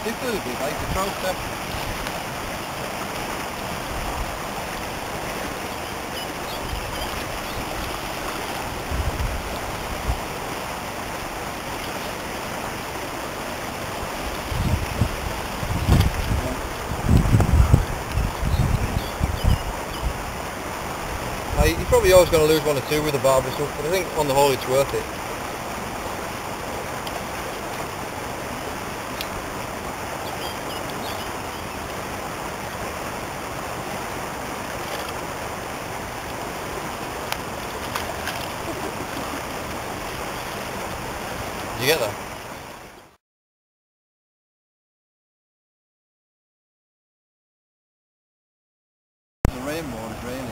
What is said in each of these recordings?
particularly big, like the trout step. You're probably always going to lose one or two with the barber stuff, but I think on the whole it's worth it. Did you get that? The rainbow is raining.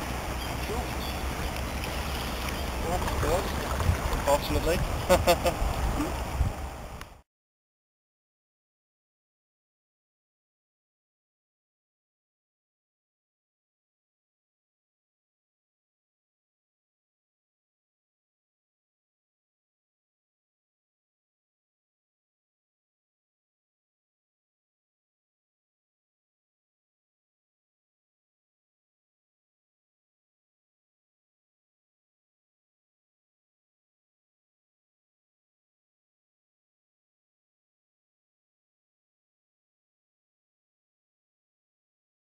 Unfortunately.